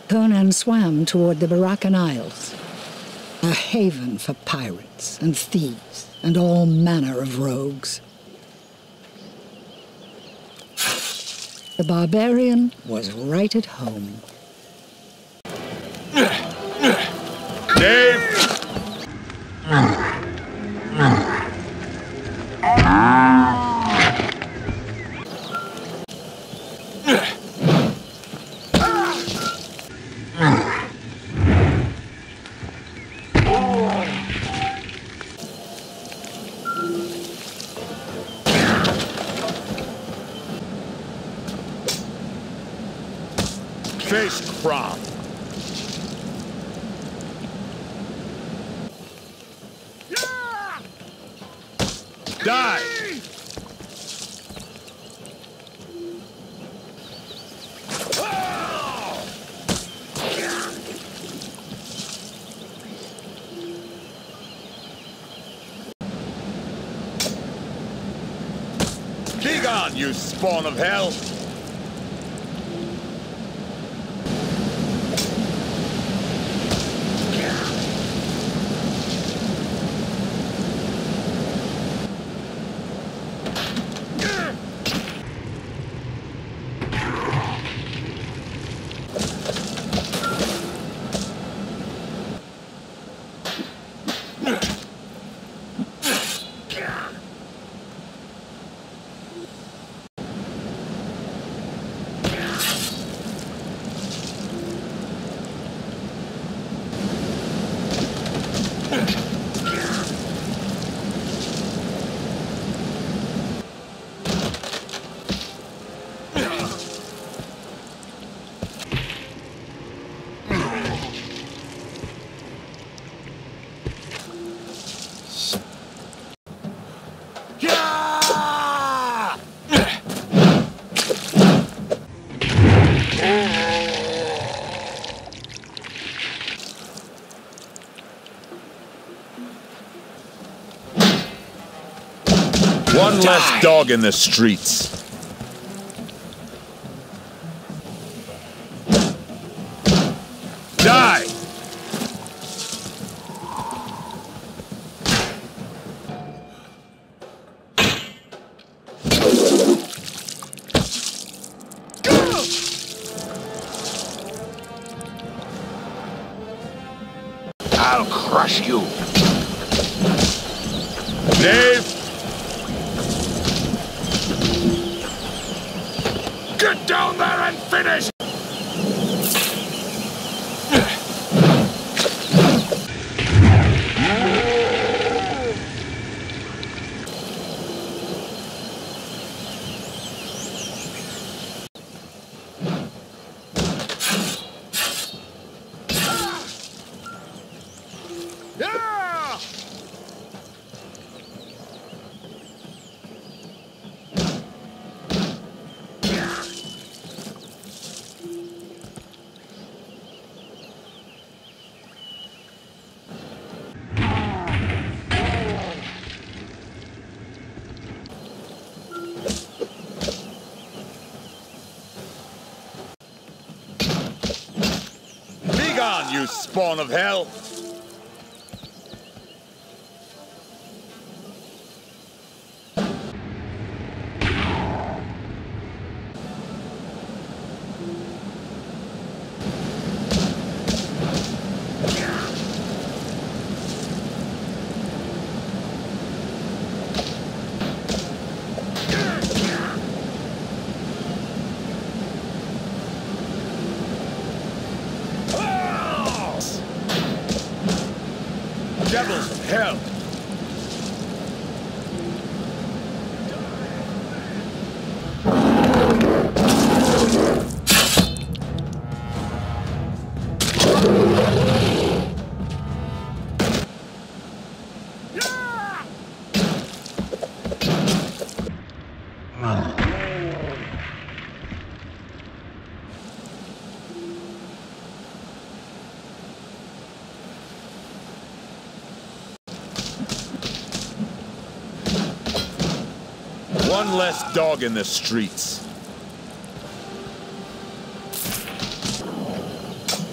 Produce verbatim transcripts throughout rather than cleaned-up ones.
Conan swam toward the Barachan Isles, a haven for pirates and thieves and all manner of rogues. The barbarian was right at home. Dave! Face crop. Die! Begone, you spawn of hell! One less dog in the streets. Die! I'll crush you. Dave! Get down there and finish! Begone, you spawn of hell! Devils of hell! One less dog in the streets.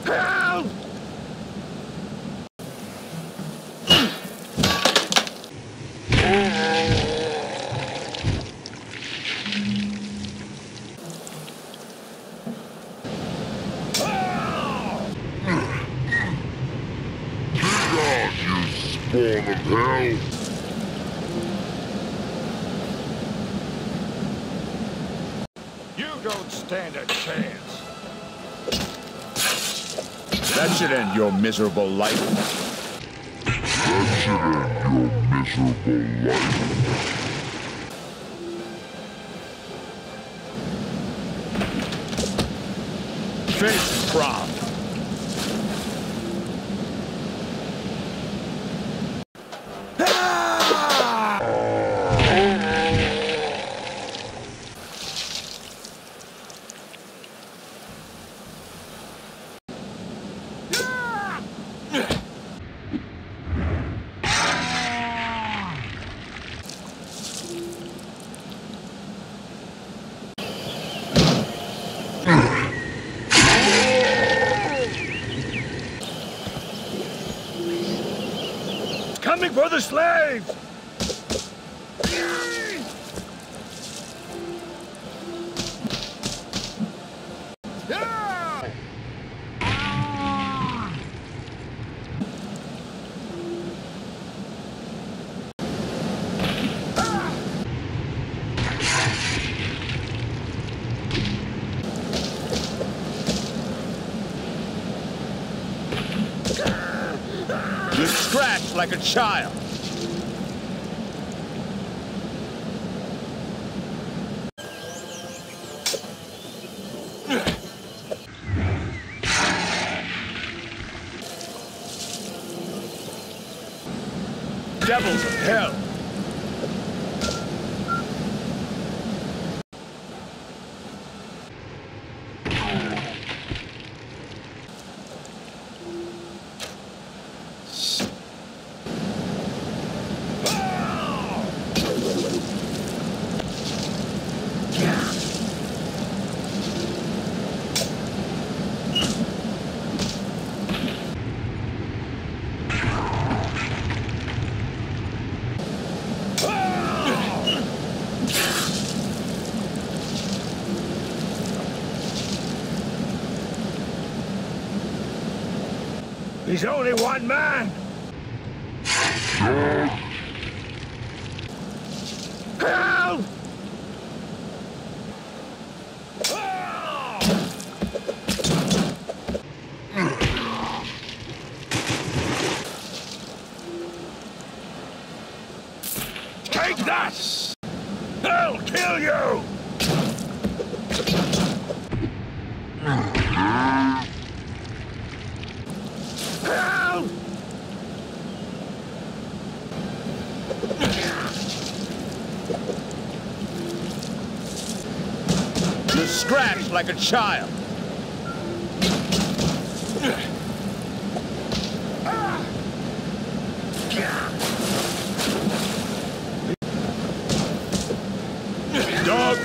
Help! Spawn of hell! You don't stand a chance. That should end your miserable life. That should end your miserable life. Face Crom. Coming for the slaves! You scratch like a child. Devils of hell. He's only one man! Help! Take that! I'll kill you! Help! You scratch like a child. Dog.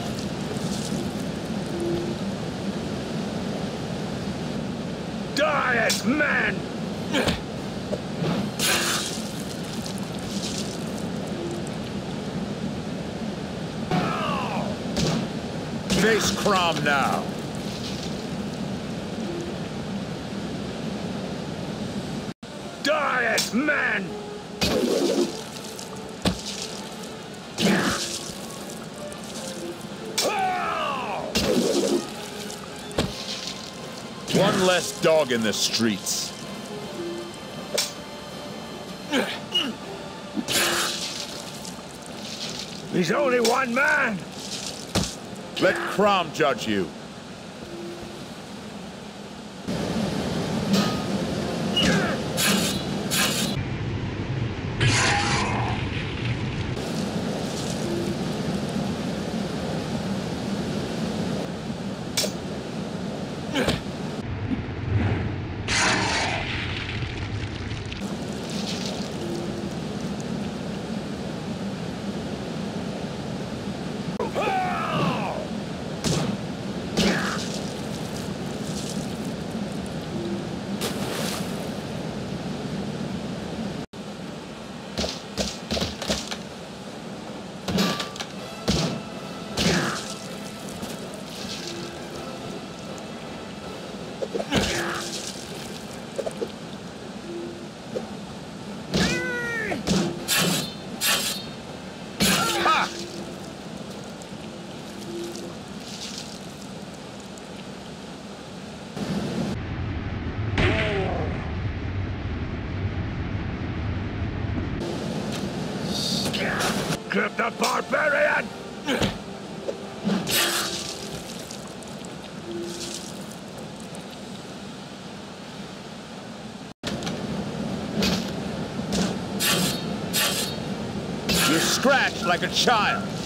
Die as man! Face Crom now. Die as man! One less dog in the streets. He's only one man! Let Crom judge you. Ha! Clip the barbarian! You scratch like a child.